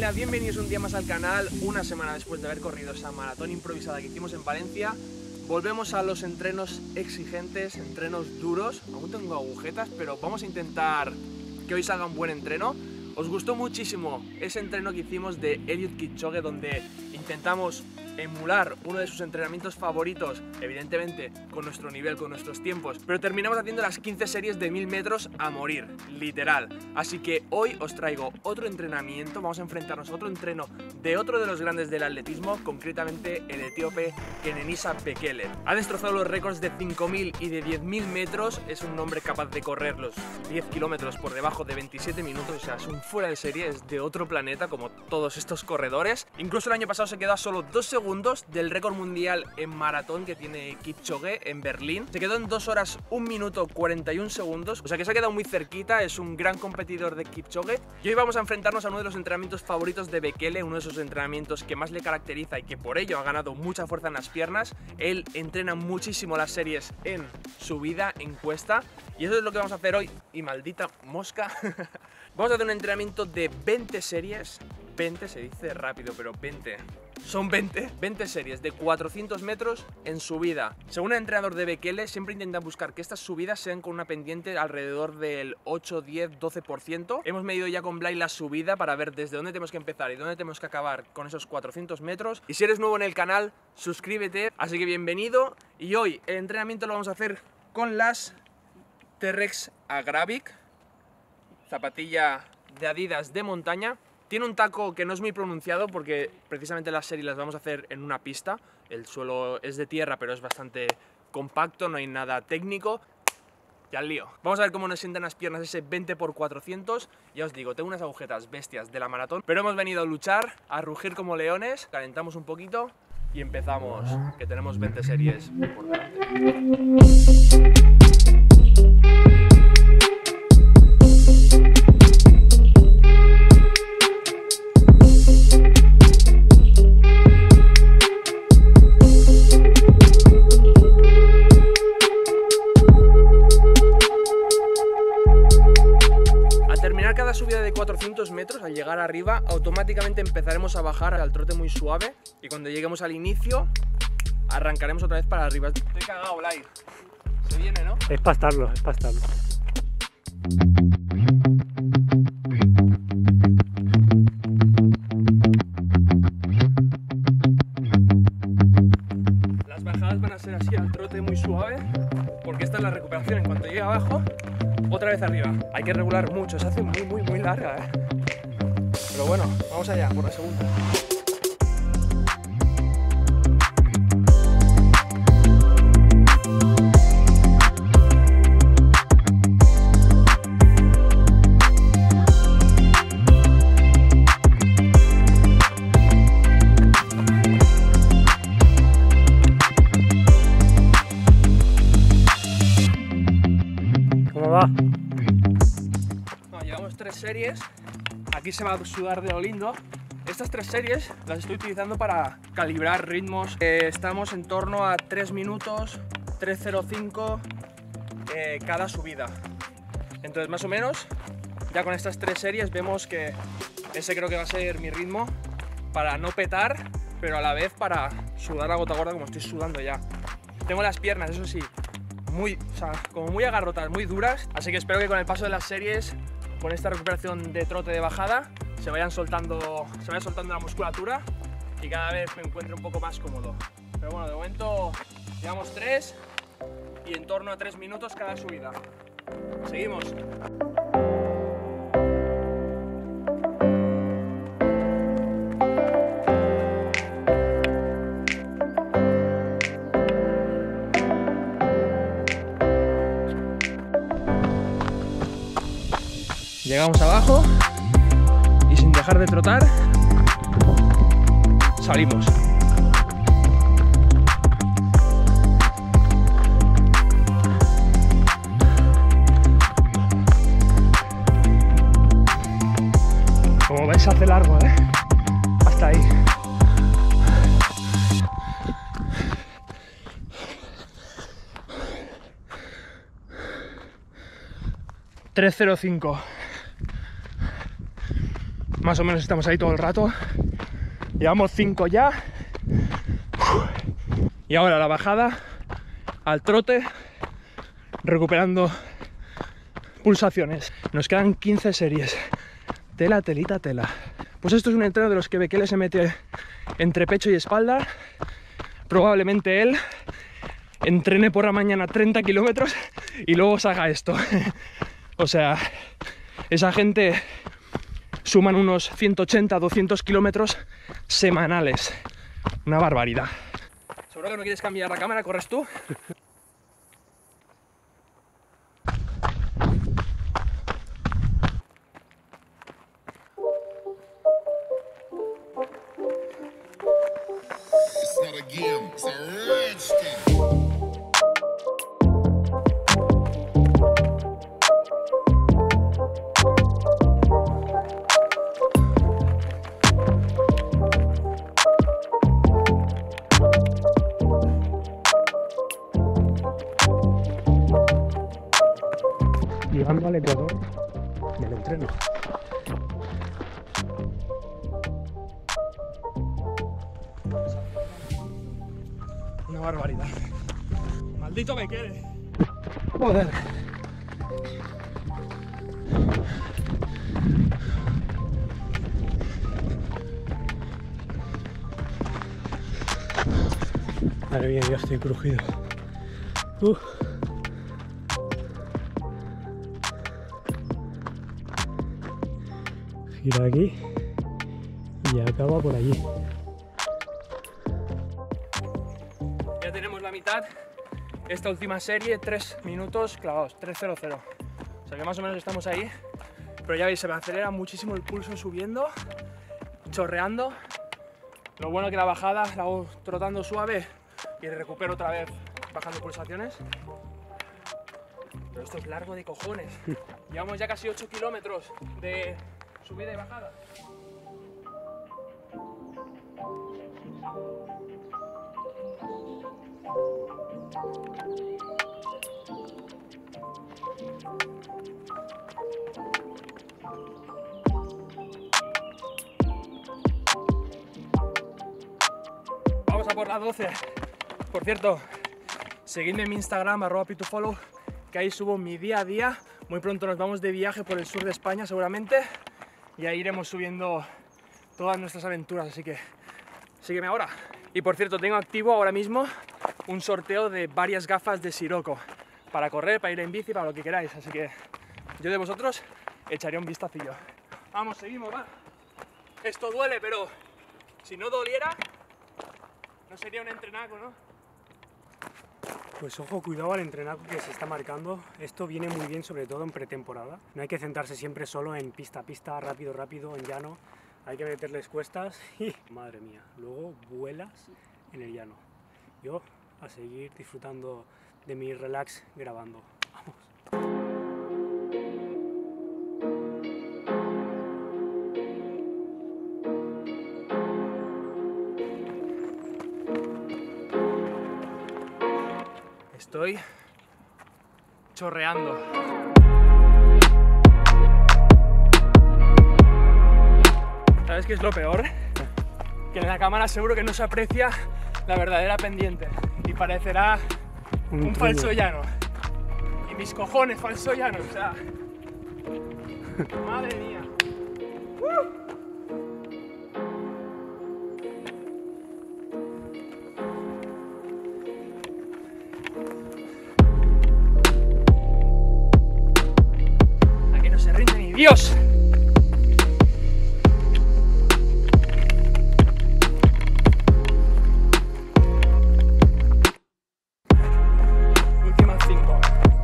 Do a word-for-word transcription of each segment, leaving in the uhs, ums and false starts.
familia, bienvenidos un día más al canal. Una semana después de haber corrido esa maratón improvisada que hicimos en Valencia, volvemos a los entrenos exigentes, entrenos duros. Aún tengo agujetas, pero vamos a intentar que hoy salga un buen entreno. Os gustó muchísimo ese entreno que hicimos de Eliud Kipchoge, donde intentamos emular uno de sus entrenamientos favoritos, evidentemente con nuestro nivel, con nuestros tiempos, pero terminamos haciendo las quince series de mil metros a morir, literal. Así que hoy os traigo otro entrenamiento, vamos a enfrentarnos a otro entreno de otro de los grandes del atletismo, concretamente el etíope Kenenisa Bekele. Ha destrozado los récords de cinco mil y de diez mil metros, es un hombre capaz de correr los diez kilómetros por debajo de veintisiete minutos, o sea, es un fuera de serie, es de otro planeta como todos estos corredores. Incluso el año pasado se quedó a solo dos segundos del récord mundial en maratón que tiene Kipchoge en Berlín. Se quedó en dos horas, un minuto, cuarenta y un segundos, o sea que se ha quedado muy cerquita, es un gran competidor de Kipchoge. Y hoy vamos a enfrentarnos a uno de los entrenamientos favoritos de Bekele, uno de esos entrenamientos que más le caracteriza y que por ello ha ganado mucha fuerza en las piernas. Él entrena muchísimo las series en subida, en cuesta, y eso es lo que vamos a hacer hoy. Y maldita mosca. Vamos a hacer un entrenamiento de veinte series, veinte se dice rápido, pero veinte, son veinte, veinte series de cuatrocientos metros en subida. Según el entrenador de Bekele, siempre intentan buscar que estas subidas sean con una pendiente alrededor del ocho, diez, doce por ciento. Hemos medido ya con Blay la subida para ver desde dónde tenemos que empezar y dónde tenemos que acabar con esos cuatrocientos metros. Y si eres nuevo en el canal, suscríbete, así que bienvenido. Y hoy el entrenamiento lo vamos a hacer con las T-Rex Agravic, zapatilla de Adidas de montaña. Tiene un taco que no es muy pronunciado porque precisamente las series las vamos a hacer en una pista. El suelo es de tierra, pero es bastante compacto, no hay nada técnico. Ya al lío. Vamos a ver cómo nos sientan las piernas ese veinte por cuatrocientos. Ya os digo, tengo unas agujetas bestias de la maratón, pero hemos venido a luchar, a rugir como leones. Calentamos un poquito y empezamos, que tenemos veinte series por delante. Cada subida de cuatrocientos metros, al llegar arriba, automáticamente empezaremos a bajar al trote muy suave y cuando lleguemos al inicio, arrancaremos otra vez para arriba. Estoy cagado, Blay. Se viene, ¿no? Es para estarlo, es para estarlo. Las bajadas van a ser así al trote muy suave, porque esta es la recuperación. En cuanto llegue abajo, otra vez arriba. Hay que regular mucho, se hace muy, muy, muy larga, ¿eh? Pero bueno, vamos allá, por la segunda. ¿Cómo va? No, llevamos tres series, aquí se va a sudar de lo lindo. Estas tres series las estoy utilizando para calibrar ritmos. Eh, estamos en torno a tres minutos, tres cero cinco eh, cada subida. Entonces más o menos, ya con estas tres series vemos que ese creo que va a ser mi ritmo para no petar, pero a la vez para sudar a gota gorda como estoy sudando ya. Tengo las piernas, eso sí, muy, o sea, como muy agarrotadas, muy duras, así que espero que con el paso de las series, con esta recuperación de trote de bajada, se vayan soltando, se vaya soltando la musculatura y cada vez me encuentre un poco más cómodo. Pero bueno, de momento llevamos tres y en torno a tres minutos cada subida. Seguimos. Llegamos abajo y sin dejar de trotar salimos. Como veis se hace largo, ¿eh? Hasta ahí. tres cero cinco. Más o menos estamos ahí todo el rato. Llevamos cinco ya. Y ahora la bajada al trote, recuperando pulsaciones. Nos quedan quince series. Tela, telita, tela. Pues esto es un entreno de los que Bekele se mete entre pecho y espalda. Probablemente él entrene por la mañana treinta kilómetros y luego se haga esto. O sea, esa gente suman unos ciento ochenta a doscientos kilómetros semanales. Una barbaridad. ¿Seguro que no quieres cambiar la cámara? ¿Corres tú? It's not a game, it's a rich thing. Llegando al ecuador del entreno. Una barbaridad. Maldito Bekele. Joder. Madre mía, ya estoy crujido. Uf. Gira aquí y acaba por allí. Ya tenemos la mitad. Esta última serie, tres minutos clavados, tres cero cero. O sea que más o menos estamos ahí. Pero ya veis, se me acelera muchísimo el pulso subiendo, chorreando. Lo bueno que la bajada la hago trotando suave y recupero otra vez bajando pulsaciones. Pero esto es largo de cojones. Llevamos ya casi ocho kilómetros de subida y bajada. Vamos a por las doce. Por cierto, seguidme en mi Instagram, arroba pitufollow, que ahí subo mi día a día. Muy pronto nos vamos de viaje por el sur de España seguramente. Y ahí iremos subiendo todas nuestras aventuras, así que sígueme ahora. Y por cierto, tengo activo ahora mismo un sorteo de varias gafas de Sirocco para correr, para ir en bici, para lo que queráis, así que yo de vosotros echaré un vistacillo. Vamos, seguimos, va. Esto duele, pero si no doliera, no sería un entrenaco, ¿no? Pues ojo, cuidado al entrenaco que se está marcando. Esto viene muy bien, sobre todo en pretemporada. No hay que centrarse siempre solo en pista a pista, rápido, rápido, en llano. Hay que meterles cuestas y, madre mía, luego vuelas en el llano. Yo a seguir disfrutando de mi relax grabando. Vamos. Estoy chorreando. ¿Sabes qué es lo peor? Que en la cámara seguro que no se aprecia la verdadera pendiente y parecerá un, un falso llano. Y mis cojones, falso llano, o sea... Madre mía. ¡Uh! ¡Dios! Últimas cinco.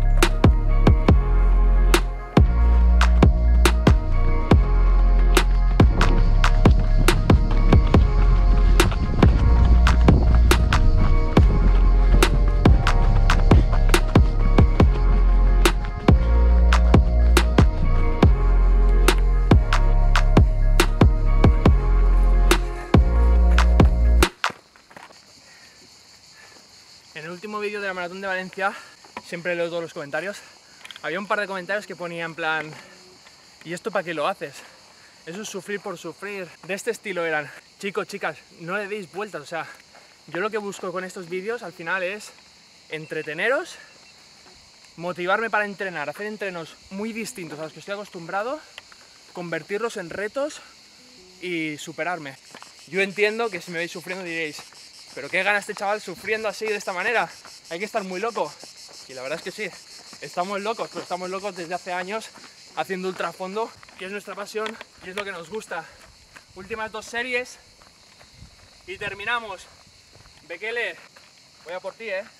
En el último vídeo de la Maratón de Valencia, siempre leo todos los comentarios, había un par de comentarios que ponían en plan: ¿y esto para qué lo haces? Eso es sufrir por sufrir. De este estilo eran. Chicos, chicas, no le deis vueltas. O sea, yo lo que busco con estos vídeos al final es entreteneros, motivarme para entrenar, hacer entrenos muy distintos a los que estoy acostumbrado, convertirlos en retos y superarme. Yo entiendo que si me veis sufriendo diréis, pero qué gana este chaval sufriendo así de esta manera, hay que estar muy loco. Y la verdad es que sí, estamos locos, pero estamos locos desde hace años haciendo ultrafondo, que es nuestra pasión y es lo que nos gusta. Últimas dos series y terminamos. Bekele, voy a por ti, eh.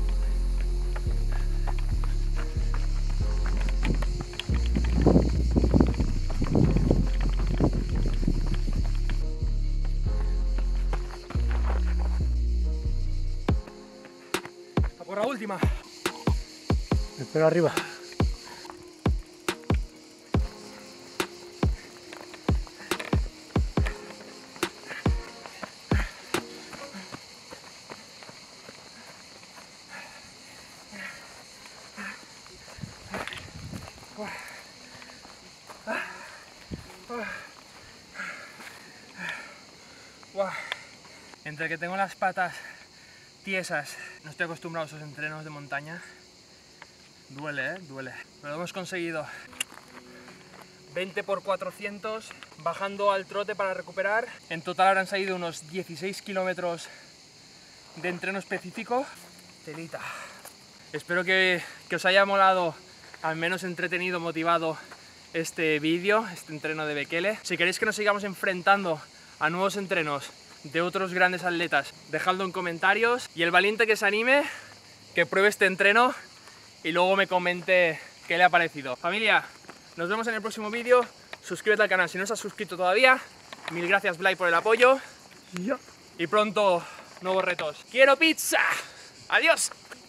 A por la última. Me espero arriba. Wow. Entre que tengo las patas tiesas, no estoy acostumbrado a esos entrenos de montaña. Duele, ¿eh? Duele. Pero lo hemos conseguido. veinte por cuatrocientos, bajando al trote para recuperar. En total habrán salido unos dieciséis kilómetros de entreno específico. Telita. Espero que, que os haya molado, al menos entretenido, motivado este vídeo, este entreno de Bekele. Si queréis que nos sigamos enfrentando a nuevos entrenos de otros grandes atletas, dejadlo en comentarios, y el valiente que se anime, que pruebe este entreno y luego me comente qué le ha parecido. Familia, nos vemos en el próximo vídeo. Suscríbete al canal si no estás suscrito todavía. Mil gracias, Blay, por el apoyo. Ya. Y pronto nuevos retos. ¡Quiero pizza! ¡Adiós!